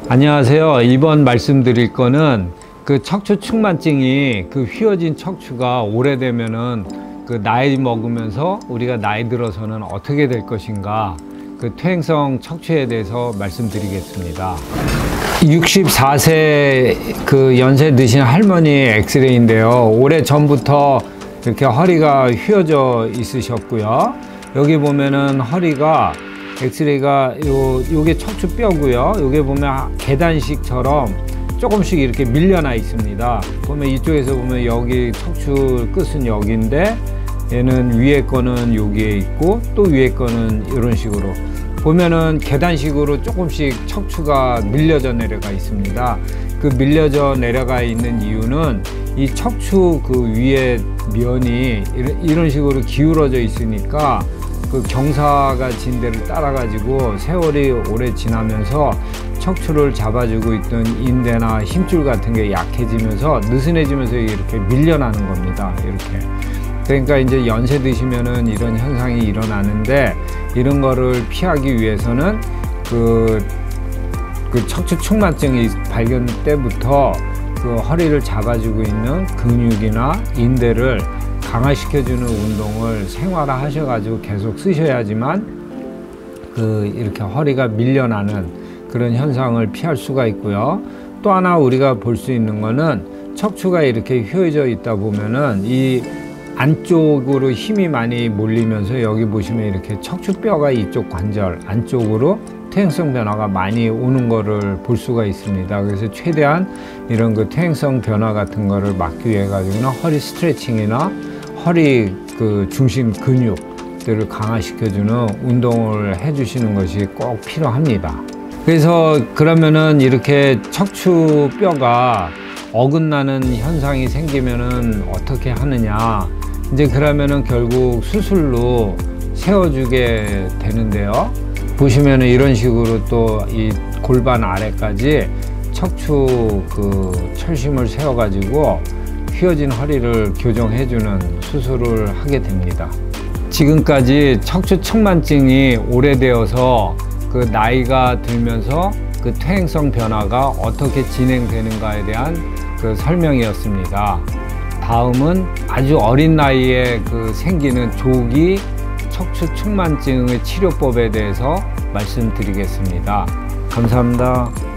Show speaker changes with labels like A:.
A: 안녕하세요. 이번 말씀드릴 거는 그 척추 측만증이 그 휘어진 척추가 오래되면은 그 나이 먹으면서 우리가 나이 들어서는 어떻게 될 것인가, 그 퇴행성 척추에 대해서 말씀드리겠습니다. 64세 그 연세 드신 할머니 엑스레이인데요. 오래 전부터 이렇게 허리가 휘어져 있으셨고요. 여기 보면은 허리가 엑스레이가 요게 척추뼈고요. 요게 보면 계단식처럼 조금씩 이렇게 밀려나 있습니다. 보면 이쪽에서 보면 여기 척추 끝은 여기인데 얘는 위에 거는 여기에 있고 또 위에 거는 이런 식으로 보면은 계단식으로 조금씩 척추가 밀려져 내려가 있습니다. 그 밀려져 내려가 있는 이유는 이 척추 그 위에 면이 이런 식으로 기울어져 있으니까 그 경사가 진 데를 따라 가지고 세월이 오래 지나면서 척추를 잡아주고 있던 인대나 힘줄 같은 게 약해지면서 느슨해지면서 이렇게 밀려나는 겁니다. 이렇게. 그러니까 이제 연세 드시면은 이런 현상이 일어나는데, 이런 거를 피하기 위해서는 그 척추 측만증이 발견 때부터 그 허리를 잡아주고 있는 근육이나 인대를 강화시켜주는 운동을 생활화 하셔가지고 계속 쓰셔야지만 이렇게 허리가 밀려나는 그런 현상을 피할 수가 있고요. 또 하나 우리가 볼 수 있는 거는 척추가 이렇게 휘어져 있다 보면은 이 안쪽으로 힘이 많이 몰리면서 여기 보시면 이렇게 척추뼈가 이쪽 관절 안쪽으로 퇴행성 변화가 많이 오는 거를 볼 수가 있습니다. 그래서 최대한 이런 그 퇴행성 변화 같은 거를 막기 위해 가지고는 허리 스트레칭이나 허리 그 중심 근육들을 강화시켜주는 운동을 해주시는 것이 꼭 필요합니다. 그래서 그러면은 이렇게 척추뼈가 어긋나는 현상이 생기면은 어떻게 하느냐, 이제 그러면은 결국 수술로 세워주게 되는데요. 보시면은 이런 식으로 또 이 골반 아래까지 척추 그 철심을 세워 가지고 휘어진 허리를 교정해주는 수술을 하게 됩니다. 지금까지 척추 측만증이 오래되어서 그 나이가 들면서 그 퇴행성 변화가 어떻게 진행되는가에 대한 그 설명이었습니다. 다음은 아주 어린 나이에 그 생기는 조기 척추 측만증의 치료법에 대해서 말씀드리겠습니다. 감사합니다.